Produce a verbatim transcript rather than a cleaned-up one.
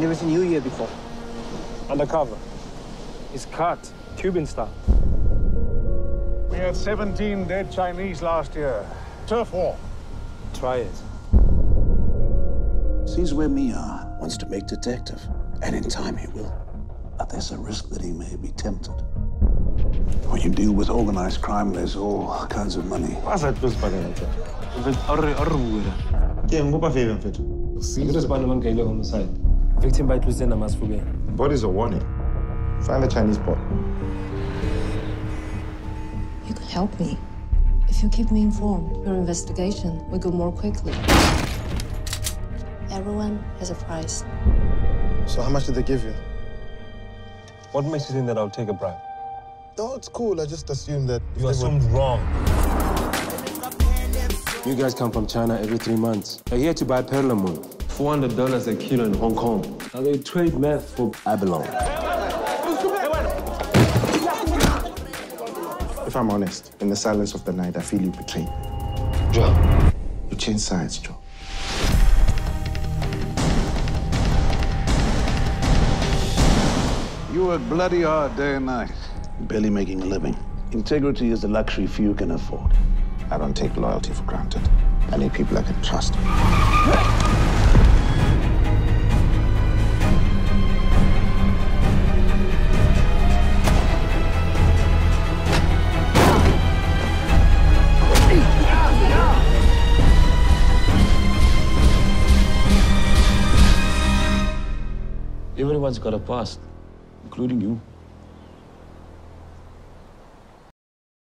Never seen you here before. Undercover. It's cut, Cuban style. We had seventeen dead Chinese last year. Turf war. Try it. Sees where Mia wants to make detective, and in time he will. But there's a risk that he may be tempted. When you deal with organized crime, there's all kinds of money. Was hat bloß bei der Leute? Wird arre arre wurde. Ke ngoba favor mfethu. Sigurus bana mangele homicide. Victim by Lusena Masfuge. Body's a warning. Find the Chinese bot. You can help me. If you keep me informed, your investigation will go more quickly. Everyone has a price. So how much did they give you? What makes you think that I'll take a bribe? No, it's cool. I just assumed that... You assumed wrong. You guys come from China every three months. They're here to buy Perlamon. four hundred dollars a kilo in Hong Kong. Now they trade meth for abalone. If I'm honest, in the silence of the night, I feel you betrayed. Joe. You changed sides, Joe. You work bloody hard day and night, barely making a living. Integrity is the luxury few can afford. I don't take loyalty for granted. I need people I can trust. Everyone's got a past, including you.